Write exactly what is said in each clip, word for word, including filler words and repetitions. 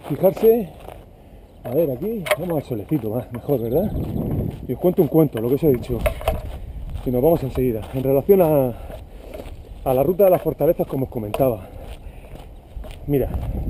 fijarse, a ver, aquí vamos al solecito más, mejor, ¿verdad? Y os cuento un cuento, lo que os he dicho, y nos vamos enseguida. En relación a, a la ruta de las fortalezas, como os comentaba, mira,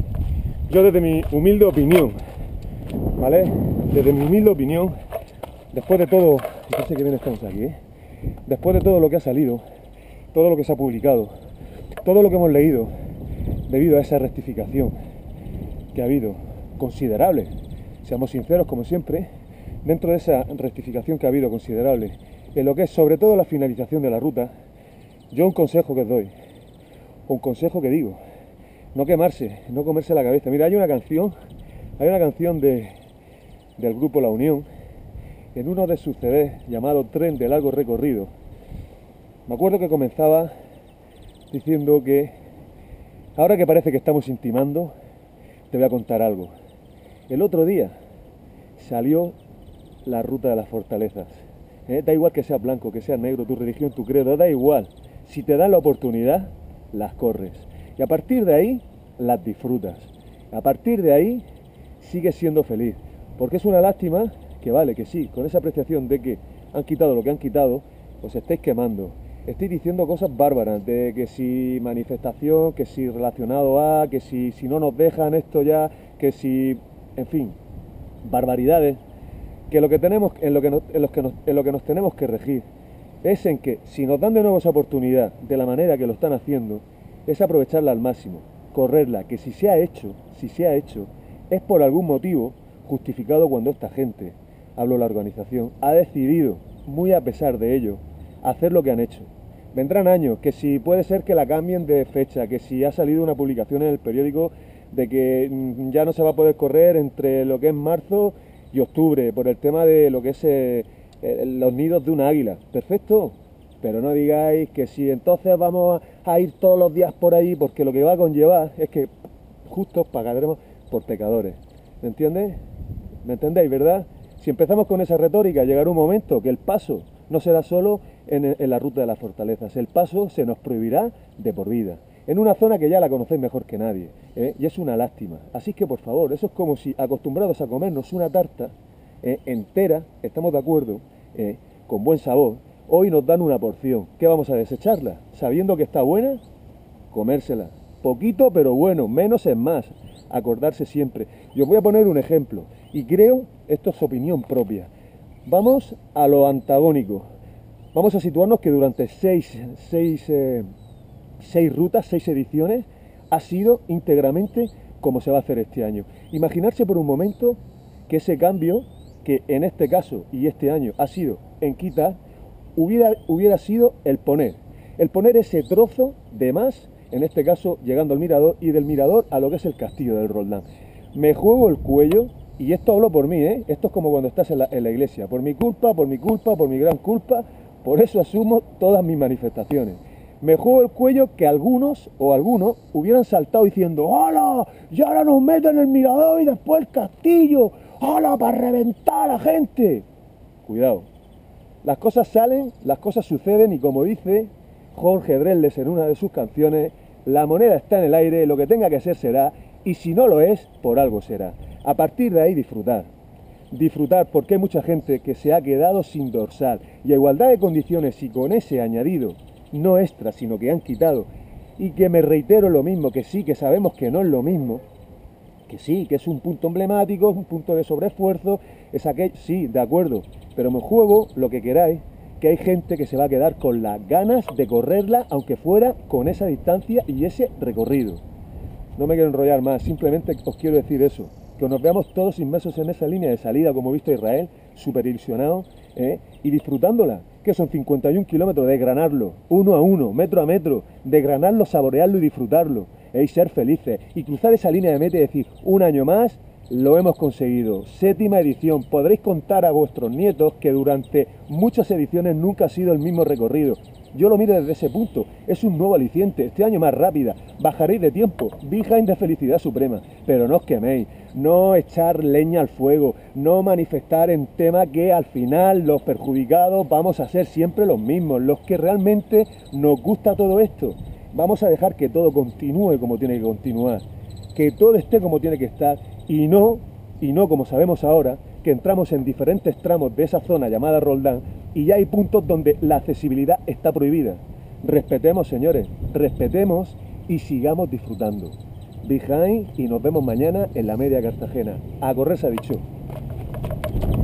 yo desde mi humilde opinión, ¿vale? Desde mi humilde opinión, después de todo, fíjense que bien estamos aquí, ¿eh? Después de todo lo que ha salido, todo lo que se ha publicado, todo lo que hemos leído, debido a esa rectificación que ha habido, considerable, seamos sinceros como siempre, dentro de esa rectificación que ha habido considerable, en lo que es sobre todo la finalización de la ruta, yo un consejo que os doy, un consejo que digo, no quemarse, no comerse la cabeza. Mira, hay una canción, hay una canción de, del grupo La Unión, en uno de sus C Ds llamado Tren de Largo Recorrido. Me acuerdo que comenzaba diciendo que ahora que parece que estamos intimando, te voy a contar algo. El otro día salió la ruta de las fortalezas. ¿Eh? Da igual que sea blanco, que sea negro, tu religión, tu credo, da igual. Si te dan la oportunidad, las corres. Y a partir de ahí, las disfrutas. A partir de ahí, sigues siendo feliz. Porque es una lástima que vale, que sí, con esa apreciación de que han quitado lo que han quitado, os estáis quemando. Estáis diciendo cosas bárbaras, de que si manifestación, que si relacionado a, que si, si no nos dejan esto ya, que si, en fin, barbaridades, que lo que tenemos, en lo que nos, en los que nos, en lo que nos tenemos que regir es en que si nos dan de nuevo esa oportunidad de la manera que lo están haciendo, es aprovecharla al máximo, correrla, que si se ha hecho, si se ha hecho, es por algún motivo justificado cuando esta gente, hablo de la organización, ha decidido, muy a pesar de ello, hacer lo que han hecho. Vendrán años, que si puede ser que la cambien de fecha, que si ha salido una publicación en el periódico de que ya no se va a poder correr entre lo que es marzo y octubre, por el tema de lo que es eh, eh, los nidos de un águila. Perfecto, pero no digáis que si entonces vamos a ir todos los días por ahí, porque lo que va a conllevar es que justos pagaremos por pecadores. ¿Me entiendes? ¿Me entendéis, verdad? Si empezamos con esa retórica, llegará un momento que el paso no será solo en, en la ruta de las fortalezas, el paso se nos prohibirá de por vida, en una zona que ya la conocéis mejor que nadie, ¿eh? Y es una lástima. Así que, por favor, eso es como si acostumbrados a comernos una tarta eh, entera, estamos de acuerdo, eh, con buen sabor, hoy nos dan una porción. ¿Qué vamos a desecharla? Sabiendo que está buena, comérsela. Poquito, pero bueno, menos es más. Acordarse siempre. Yo os voy a poner un ejemplo, y creo, esto es opinión propia. Vamos a lo antagónico. Vamos a situarnos que durante seis, seis, eh, seis rutas, seis ediciones, ha sido íntegramente como se va a hacer este año. Imaginarse por un momento que ese cambio, que en este caso y este año ha sido en quitar, hubiera, hubiera sido el poner. El poner ese trozo de más, en este caso llegando al mirador, y del mirador a lo que es el castillo del Roldán. Me juego el cuello. Y esto hablo por mí, ¿eh? Esto es como cuando estás en la, en la iglesia. Por mi culpa, por mi culpa, por mi gran culpa, por eso asumo todas mis manifestaciones. Me juego el cuello que algunos o algunos hubieran saltado diciendo ¡hola! Y ahora nos meten el mirador y después el castillo. ¡Hola! Para reventar a la gente. Cuidado. Las cosas salen, las cosas suceden y como dice Jorge Drexler en una de sus canciones, la moneda está en el aire, lo que tenga que ser será, y si no lo es, por algo será. A partir de ahí disfrutar, disfrutar porque hay mucha gente que se ha quedado sin dorsal y a igualdad de condiciones y con ese añadido, no extra, sino que han quitado, y que me reitero lo mismo, que sí, que sabemos que no es lo mismo, que sí, que es un punto emblemático, un punto de sobreesfuerzo, es aquel, sí, de acuerdo, pero me juego lo que queráis, que hay gente que se va a quedar con las ganas de correrla, aunque fuera con esa distancia y ese recorrido. No me quiero enrollar más, simplemente os quiero decir eso, que nos veamos todos inmersos en esa línea de salida, como he visto a Israel, súper ilusionado, ¿eh? Y disfrutándola, que son cincuenta y un kilómetros, desgranarlo, uno a uno, metro a metro, desgranarlo, saborearlo y disfrutarlo, ¿eh? Y ser felices, y cruzar esa línea de meta y decir, un año más, lo hemos conseguido, séptima edición, podréis contar a vuestros nietos que durante muchas ediciones nunca ha sido el mismo recorrido. Yo lo miro desde ese punto, es un nuevo aliciente, este año más rápida, bajaréis de tiempo, behind de felicidad suprema, pero no os queméis, no echar leña al fuego, no manifestar en tema que al final los perjudicados vamos a ser siempre los mismos, los que realmente nos gusta todo esto. Vamos a dejar que todo continúe como tiene que continuar, que todo esté como tiene que estar Y no, y no como sabemos ahora, que entramos en diferentes tramos de esa zona llamada Roldán y ya hay puntos donde la accesibilidad está prohibida. Respetemos, señores, respetemos y sigamos disfrutando. Behind y nos vemos mañana en la media Cartagena. A correr se ha dicho.